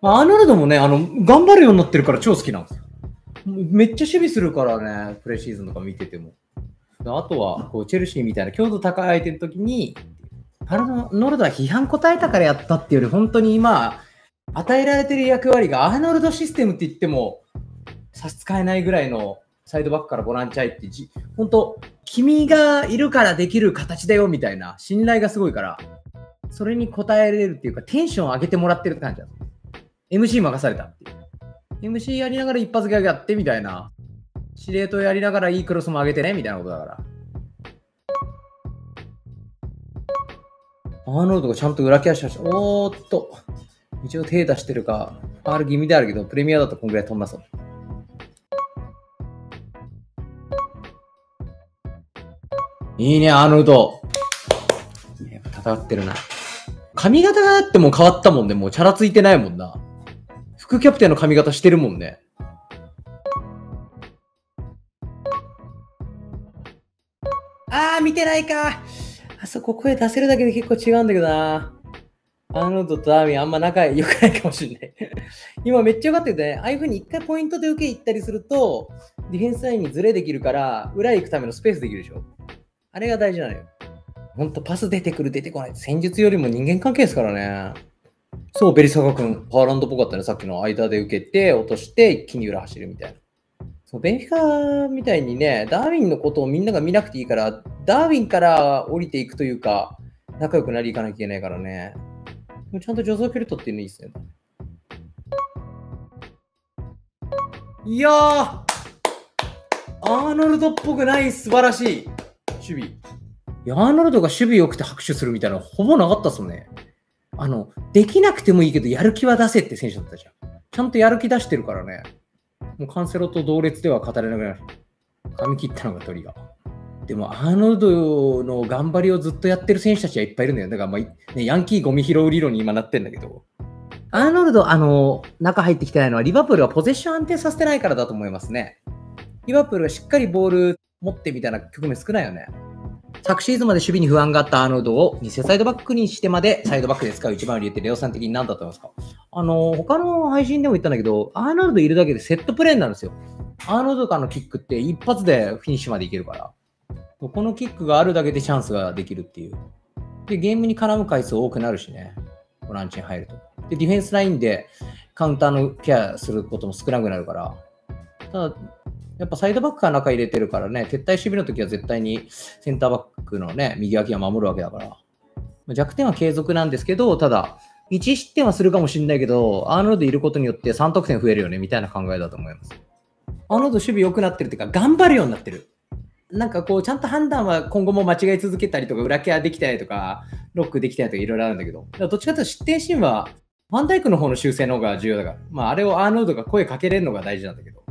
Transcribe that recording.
まあ、アーノルドもね、頑張るようになってるから超好きなんですよ。めっちゃ守備するからね、プレシーズンとか見てても。あとは、こう、チェルシーみたいな強度高い相手の時に、アーノルドは批判答えたからやったっていうより、本当に今、与えられてる役割がアーノルドシステムって言っても差し支えないぐらいのサイドバックからボランチ入って本当君がいるからできる形だよみたいな信頼がすごいからそれに応えれるっていうかテンション上げてもらってるって感じだ。MC 任されたっていう MC やりながら一発ギャグやってみたいな司令塔やりながらいいクロスも上げてねみたいなことだから。アーノルドがちゃんと裏ケアしました。おーっと一応手出してるか、ファール気味であるけど、プレミアだとこんぐらい飛んだそう。いいね、アーノルド。やっぱ戦ってるな。髪型がだってもう変わったもんね。もうチャラついてないもんな。副キャプテンの髪型してるもんね。見てないか。あそこ声出せるだけで結構違うんだけどな。アーノルドとダーウィンあんま仲良くないかもしれない。今めっちゃ良かったよね。ああいう風に一回ポイントで受け行ったりすると、ディフェンスラインにズレできるから、裏へ行くためのスペースできるでしょ。あれが大事なのよ。ほんとパス出てくる出てこない。戦術よりも人間関係ですからね。そう、ベリサカ君、パーランドっぽかったね。さっきの間で受けて、落として、一気に裏走るみたいな。そうベンフィカみたいにね、ダーウィンのことをみんなが見なくていいから、ダーウィンから降りていくというか、仲良くなりいかなきゃいけないからね。ちゃんと助走距離取ってるのいいっすね。いやー、アーノルドっぽくない、素晴らしい守備。いや、アーノルドが守備良くて拍手するみたいなのほぼなかったっすもんね。できなくてもいいけど、やる気は出せって選手だったじゃん。ちゃんとやる気出してるからね。もうカンセロと同列では語れなくなる。髪切ったのがトリガー。でも、アーノルドの頑張りをずっとやってる選手たちはいっぱいいるんだよ。だから、まあね、ヤンキーゴミ拾う理論に今なってんだけど。アーノルド、中入ってきてないのは、リバプールがポゼッション安定させてないからだと思いますね。リバプールがしっかりボール持ってみたいな局面少ないよね。昨シーズンまで守備に不安があったアーノルドを偽サイドバックにしてまでサイドバックで使う一番売りってレオさん的に何だと思いますか？他の配信でも言ったんだけど、アーノルドいるだけでセットプレーになるんですよ。アーノルドからのキックって一発でフィニッシュまでいけるから。このキックがあるだけでチャンスができるっていう。で、ゲームに絡む回数多くなるしね。ボランチに入ると。で、ディフェンスラインでカウンターのケアすることも少なくなるから。ただ、やっぱサイドバックが中入れてるからね、撤退守備の時は絶対にセンターバックのね、右脇は守るわけだから。弱点は継続なんですけど、ただ、1失点はするかもしれないけど、アーノルドいることによって3得点増えるよね、みたいな考えだと思います。アーノルド守備良くなってるっていうか、頑張るようになってる。なんかこう、ちゃんと判断は今後も間違い続けたりとか、裏ケアできたりとか、ロックできたりとかいろいろあるんだけど、どっちかというと失点シーンは、ファンダイクの方の修正の方が重要だから、まあ、あれをアーノルドが声かけれるのが大事なんだけど、